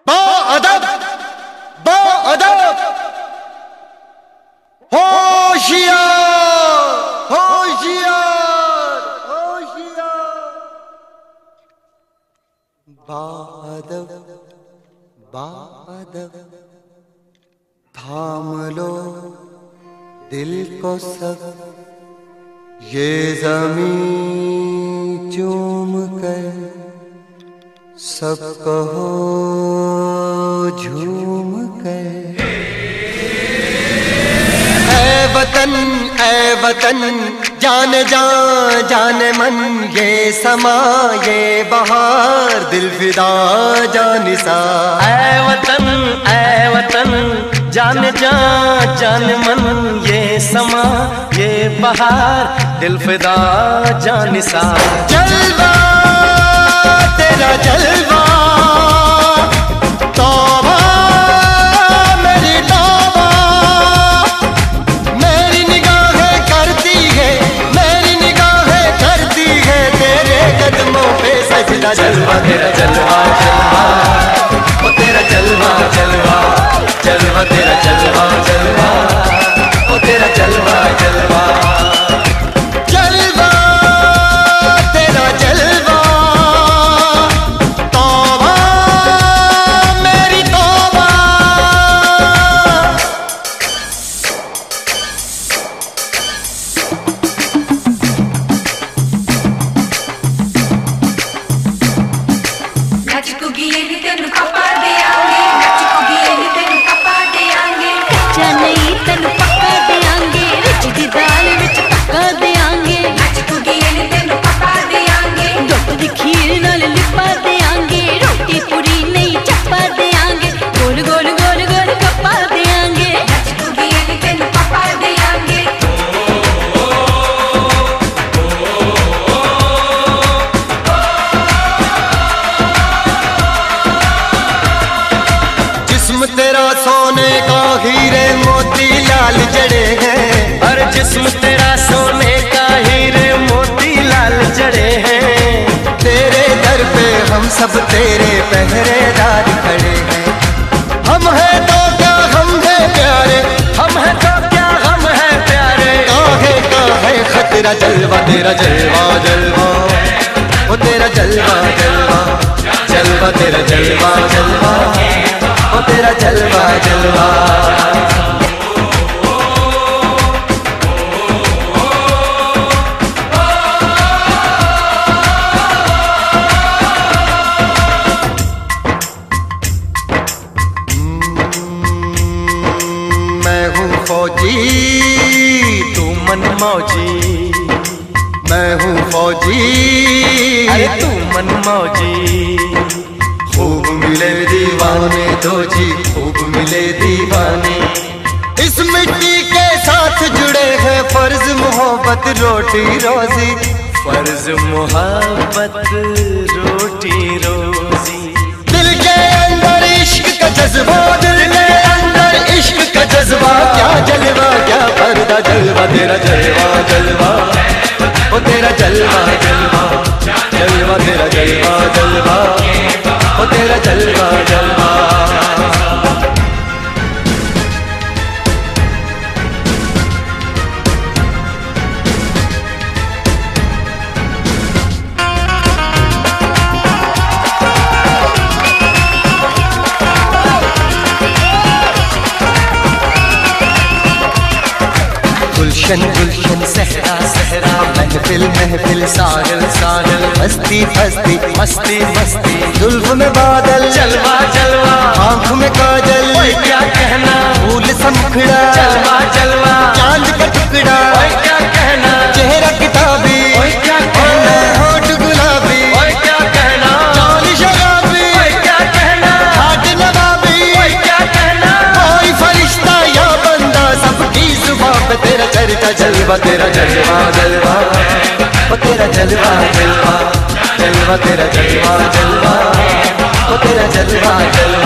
बाअदब बाअदब होशियार होशियार होशियार। बाअदब बाअदब थाम लो दिल को सब, ये ज़मीं चूम कर सब कहो झूम कर। ऐ वतन जान जान जान मन, ये समा ये बहार दिल फिदा जानिसा। ऐ वतन जान जान जान मन, ये समा ये बहार दिल फिदा जानिसा। जलवा तेरा जलवा तौबा मेरी तौबा, मेरी निगाहें करती है मेरी निगाहें करती है तेरे कदमों पे सजदा। जलवा तेरा जलवा जलवा ओ तेरा जलवा जलवा जलवा तेरा जलवा जलवा ओ तेरा जलवा जलवा। जलवा तेरा जलवा तौबा मेरी तौबा। नचकुगी नी तेनू पप्पा देंगे, नचकुगी नी तेनू पप्पा देंगे। कच्चा नहीं तेनू पक्का देंगे, रिच दी दाल विच पक्का देंगे। नचकुगी नी तेनू पप्पा देंगे, दुध दी खीर नाल लिपा देंगे। रोटी पूरी नहीं चप्पा देंगे, गोल गोल गोल गोल कप्पा देंगे। नचकुगी नी तेनू पप्पा देंगे। जिस्म तेरा सोने का हीरे मोती लाल जड़े हैं, हर जिस्म तेरा सोने का हीरे मोती लाल जड़े हैं। तेरे दर पे हम सब तेरे पहरेदार खड़े हैं। हम हैं तो क्या हम हैं प्यारे, हम हैं तो क्या हम हैं प्यारे। काहे का है खतरा। जलवा तेरा जलवा जलवा ओ तेरा जलवा जलवा जलवा तेरा जलवा जलवा ओ तेरा जलवा जलवा। मैं हूँ फौजी तू मन मौजी, मैं हूँ फौजी अरे तू मन मौजी। खूब मिले दीवाने दो जी खूब मिले दीवाने। इस मिट्टी के साथ जुड़े हैं फर्ज मोहब्बत रोटी रोजी। फर्ज मोहब्बत रोटी रोजी। दिल के अंदर इश्क का जज्बा, दिल के अंदर इश्क का जज्बा। क्या जलवा क्या पर्दा। जलवा तेरा जलवा जलवा ओ तेरा जलवा जलवा जलवा तेरा जलवा जलवा ओ तेरा जलवा जलवा। गुलशन गुलशन सहरा सहरा, महफिल महफिल सागल सागल। मस्ती मस्ती मस्ती मस्ती जुल्फ में बादल, जलवा जलवा आँख में काजल। ओए क्या कहना, फूल सा मुखड़ा, जलवा जलवा चांद का टुकड़ा। ओए क्या कहना, चेहरा किताबी, ओए क्या कहना, होठ गुलाबी। ओए क्या कहना, चाल शराबी, ओए क्या कहना, हाथ नवाबी। ओए क्या कहना। कोई फरिश्ता या बंदा सबकी जुबां पे तेरा चर्चा। जलवा तेरा जलवा जलवा ओ तेरा जलवा जलवा जलवा तेरा जलवा जलवा ओ तेरा जलवा जलवा।